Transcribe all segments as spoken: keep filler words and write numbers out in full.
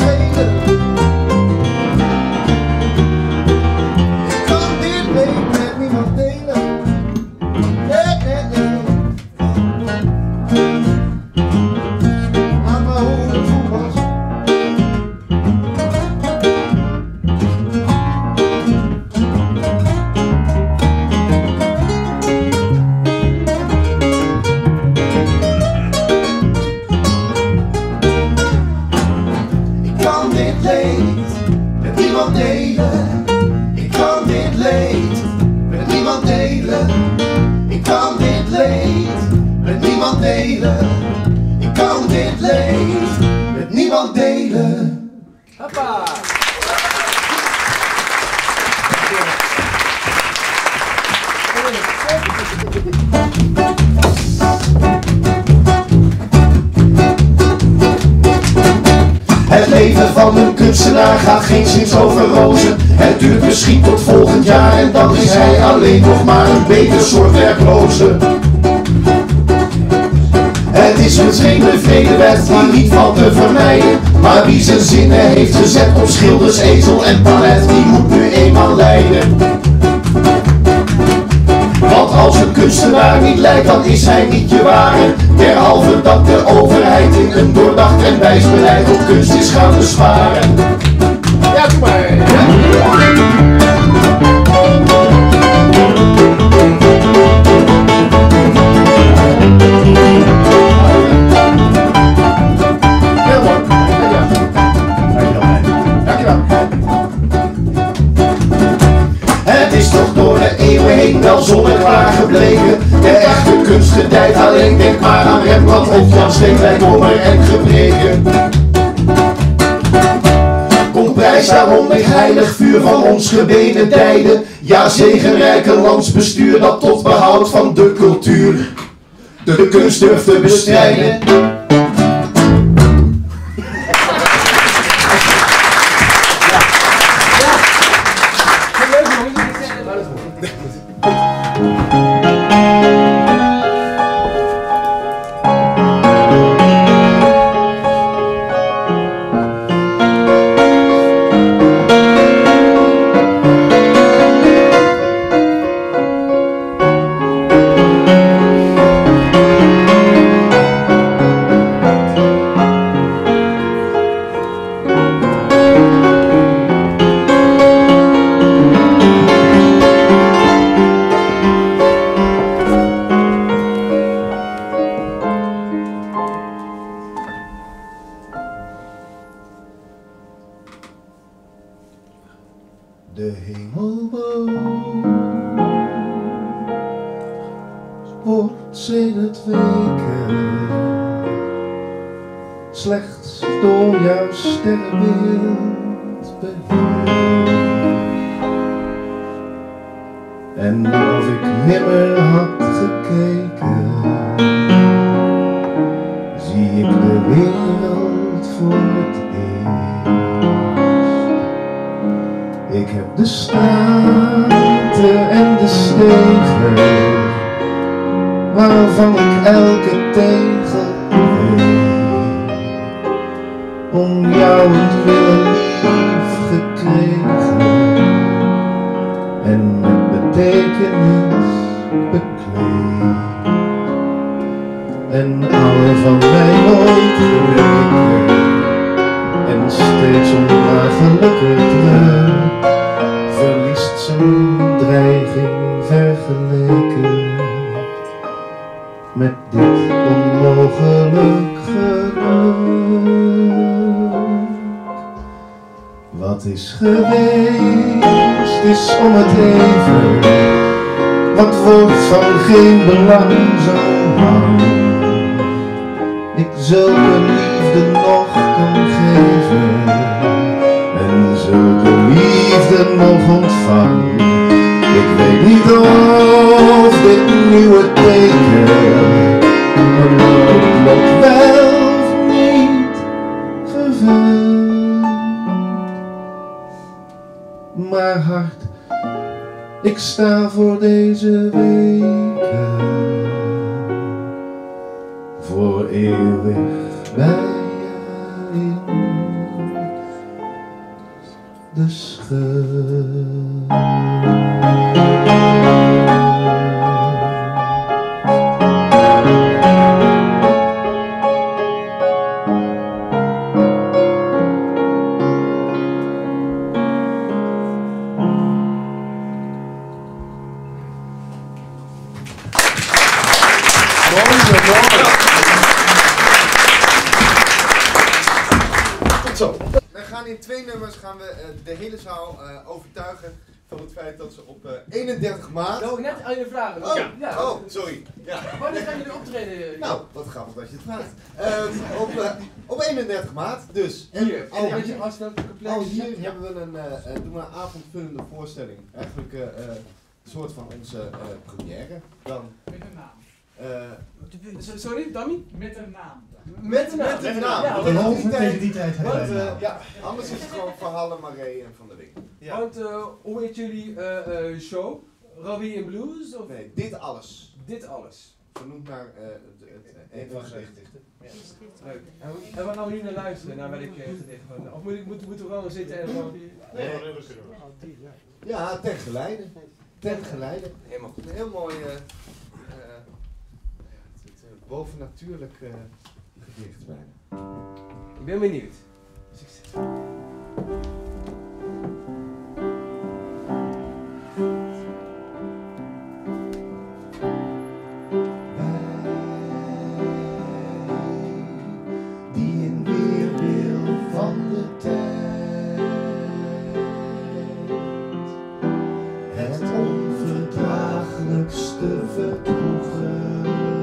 delen. Ik kan dit leven met niemand delen. Nee, nee, nee. Laat maar hoe het voel was. Ik kan dit leed met niemand delen. Ik kan dit leed met niemand delen. Ik kan dit leed met niemand delen. Ik kan dit leed met niemand delen. Hoppa! Het leven van een kunstenaar gaat geen zins over rozen. Het duurt misschien tot volgend jaar en dan is hij alleen nog maar een beter soort werkloze. Het is misschien een vrede wet die niet valt te vermijden. Maar wie zijn zinnen heeft gezet op schilders, ezel en palet, die moet nu eenmaal lijden. Want als een kunstenaar niet lijkt, dan is hij niet je ware. Derhalve dat de overheid in een doordacht en wijs beleid op kunst is gaan besparen. Ja, doe maar! Heel mooi. Dankjewel. Het is toch door de eeuwen heen wel zonneklaar gebleken. De echte kunst gedijt alleen, denk maar aan Rembrandt of Jan Steenwijk, Homer en Gebreken. Kom prijs daarom dit heilig vuur van ons gebeden tijden. Ja, zegenrijke landsbestuur dat tot behoud van de cultuur de kunst durft te bestrijden. De hemelboom wordt in het weken slechts door jouw sterrenbeeld beheerd. En als ik nimmer had gekeken, zie ik de wereld voor het eerst. Ik heb de straten en de stegen, waarvan ik elke tegel weet, om jou het willen lief gekregen en met betekenis bekleed. En alle van mij nooit geweken en steeds ondraaglijker druk verliest zijn dreiging vergeleken met dit onmogelijk geluk. Wat is geweest is om het even, wat wordt van geen belang zo lang. Ik zulke liefde nog kan geven en zulke liefde nog ontvang. Ik weet niet of dit nieuwe teken een noodlot wel of niet vervult. Maar hart, ik sta voor deze weken voor eeuwig bij je in. de scheur. In twee nummers gaan we uh, de hele zaal uh, overtuigen van het feit dat ze op uh, eenendertig maart... Nou, net aan je vragen. Oh, ja. Ja. oh sorry. Ja. Wanneer gaan jullie optreden? Nou, wat grappig dat je het vraagt. Uh, op, uh, op eenendertig maart, dus. En hier, al, en je afstelcomplex. al hier ja. hebben we een, uh, uh, doen we een avondvullende voorstelling. Eigenlijk uh, uh, een soort van onze uh, première. Dan. Met een naam. Uh, Sorry, Dammy? Met een naam. Met, met een naam. Ja, want tegen die tijd hebben want, wij uh, een naam. ja, anders is het gewoon Van Halle, Maree en Van der Wing. Ja. Want uh, hoe heet jullie uh, uh, show? Robbie in Blues? Of? Nee, dit alles. Dit alles. Vernoemd naar uh, het, het, het een van de gedichten. Ja. Leuk. En, en waar gaan we nu naar luisteren? Naar welk gedicht? Of moet ik, moet, moeten we gewoon zitten en gewoon... Nee, nee, dat kunnen we. Ja, ten geleide. Ten geleide. Helemaal goed. Een heel mooi uh, uh, het, het, uh, bovennatuurlijk uh, gedicht bijna. Ik ben benieuwd. Succes. Die in weerwil van de tijd het onverdraaglijkste verdroegen.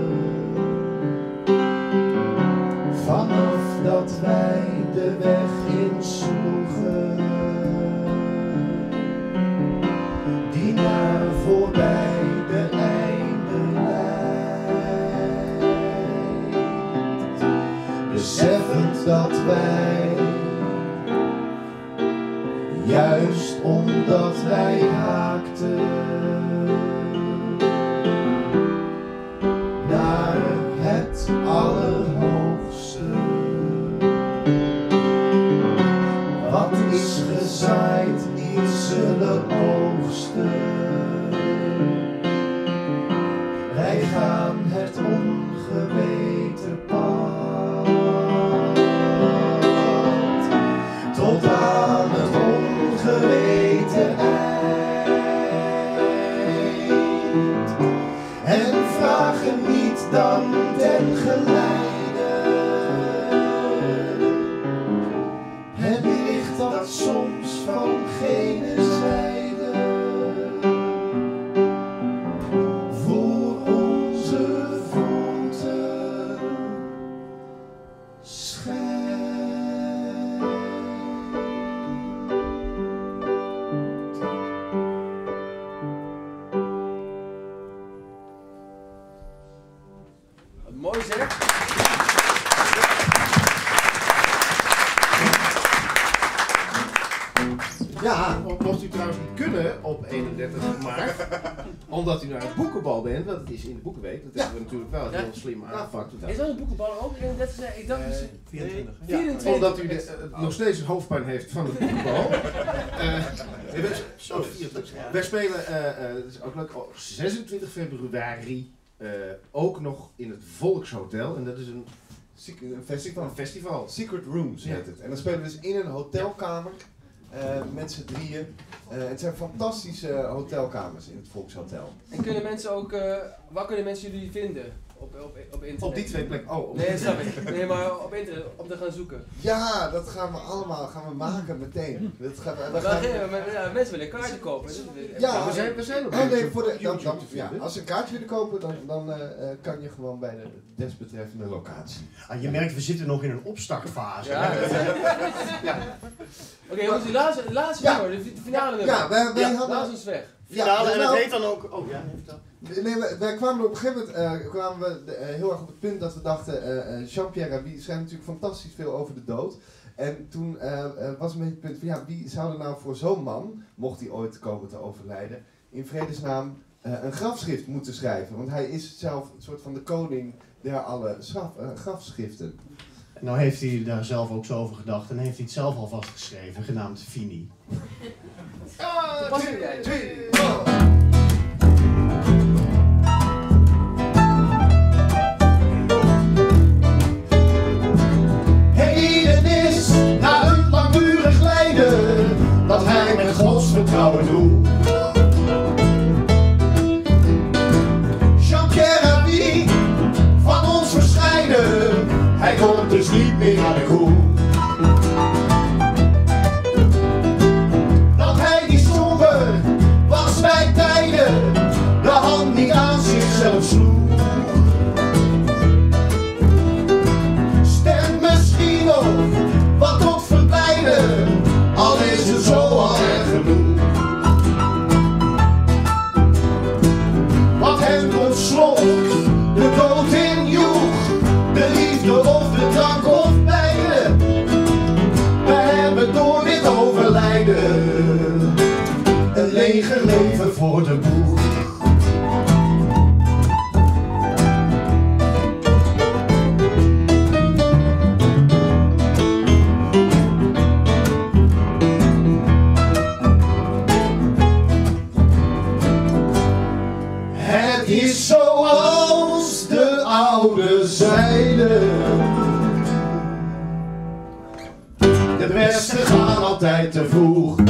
Vanaf dat wij de weg insloegen, die naar voorbij de einde leidt, beseffend dat wij, juist omdat wij haakten naar het allerhoogste, wat is gezaaid niet zullen oogsten. Wij gaan het ongeweten pad tot aan het ongeweten eind, en vragen niet dan ten geleide het licht dat soms van gene zijde voor onze voeten schijnt. Mooi zeg. Ja, Mocht u trouwens niet kunnen op eenendertig maart, omdat u naar het boekenbal bent, want het is in de boekenweek, dat hebben we natuurlijk wel heel slim aangepakt. Is dat een boekenbal ook? Dat is, ik dacht dus... vierentwintig. vierentwintig. Ja, omdat u de, uh, nog steeds hoofdpijn heeft van het boekenbal. uh, Zo, vierentwintig. Wij spelen, uh, uh, dat is ook leuk, op zesentwintig februari uh, ook nog in het Volkshotel. En dat is een, een festival. een festival. Secret Rooms heet Ja. het. En dan spelen we dus in een hotelkamer uh, met z'n drieën. Uh, het zijn fantastische hotelkamers in het Volkshotel. En kunnen mensen ook... Uh, waar kunnen mensen jullie vinden? Op, op, op internet? Op die twee plekken. Oh, op Nee, die snap ik. Nee, maar op internet, om te gaan zoeken. Ja, dat gaan we allemaal gaan we maken meteen. Dat gaan we, we Maar, gaan, maar, ja, mensen willen kaarten kopen. Ja, we zijn, we zijn op oh nee, YouTube- voor de, dan, YouTube dan, te ja, vinden. als ze een kaartje willen kopen, dan, dan uh, uh, kan je gewoon bij de desbetreffende locatie. Ah, je merkt, we zitten nog in een opstartfase. Ja, dat zijn... ja. Oké, okay, jongens, die laatste, de laatste Ja. nummer, de finale nummer. Ja, wij, wij Ja, hadden... Laat ons weg. Finale, dus en het nou- heet dan ook... Oh ja, nee, vertel. Nee, wij, wij kwamen er op een gegeven moment uh, kwamen we de, uh, heel erg op het punt dat we dachten, uh, uh, Jean-Pierre Rabhi schrijft natuurlijk fantastisch veel over de dood. En toen uh, uh, was een beetje het punt van ja, wie zou er nou voor zo'n man, mocht hij ooit komen te overlijden, in vredesnaam uh, een grafschrift moeten schrijven. Want hij is zelf een soort van de koning der alle schraf, uh, grafschriften. nou heeft hij daar zelf ook zo over gedacht en heeft hij het zelf alvast geschreven, genaamd Fini. Pas jij. twee, Heden is na een langdurig lijden dat hij met Gods vertrouwen doet. Jean-Pierre wie van ons verscheiden, hij komt dus niet meer naar de koe. Dat hij die somber was bij tijden, de hand niet aan zichzelf sloeg. Stemt misschien nog wat tot verblijden, al is het zo al erg genoeg. Wat hem ontsloot, de dood injoeg, de liefde of de drank of beide. We hebben door dit overlijden een leger leven voor de boeg. Het is zoals de oude zeiden. De beste gaan altijd te vroeg.